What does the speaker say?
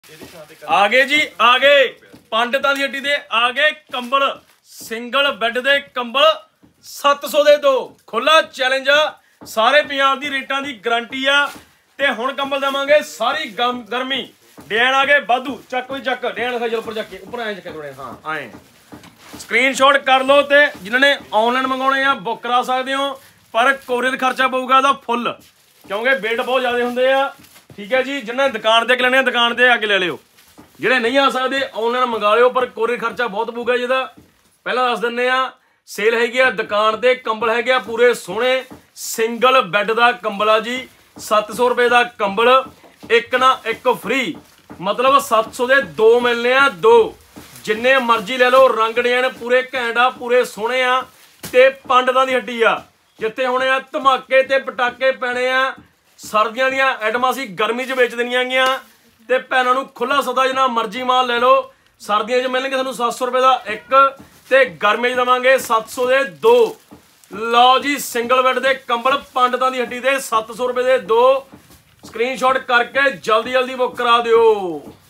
आ गए जी, आ गए पंडितां दी हड्डी दे आ गए कंबल। सिंगल बैड दे कंबल 700 दे दो। खुला चैलेंज आ, सारे पंजाब दी रेटां दी गारंटी आ। ते हुण कंबल देवांगे सारी गर्मी। डिजाइन आ गए वाधू। चक भी चक, डिजाइन लिखा चलो उपर चक के, उपर आए चक्के थोड़े, हाँ आए स्क्रीनशॉट कर लो। तो जिन्होंने ऑनलाइन मंगाने आ बुक करा सकते हो, पर कोरियर खर्चा पऊगा दा फुल, क्योंकि वेट बहुत ज़्यादा होंगे आ। ठीक है जी, जिन्हें दुकान पर लेने दुकान पर आके ले लियो, ਜਿਹੜੇ नहीं आ सकते ऑनलाइन मंगा लियो, पर कोरियर खर्चा बहुत पऊगा। जिहदा पहला दस दिंदे आ, सेल हैगी आ दुकान ते। कंबल हैगे आ पूरे सोहणे, सिंगल बैड का कंबल आ जी। 700 रुपए का कंबल, एक ना एक फ्री, मतलब 700 के दो मिलने आ। दो जिन्ने मर्जी ले लो, रंग डिजाइन पूरे घैंट आ, पूरे सोहणे आ। ते पंडितां दी हड्डी आ, जिथे होने आ धमाके ते पटाके पैने आ। सर्दियां दियां आइटमां असीं गर्मी च बेच देनियां गीਆਂ ते भैनां नूं खुला सौदा जिन्ना मर्जी माल ले लो। सर्दियां च मिलणगे तुहानूं 700 रुपए का एक, ते गर्मी च देवांगे 700 के दो। लो जी, सिंगल बैड दे कंबल पंडितां दी हड्डी दे 700 रुपए के दो। स्क्रीनशॉट करके जल्दी जल्दी बुक करा दिओ।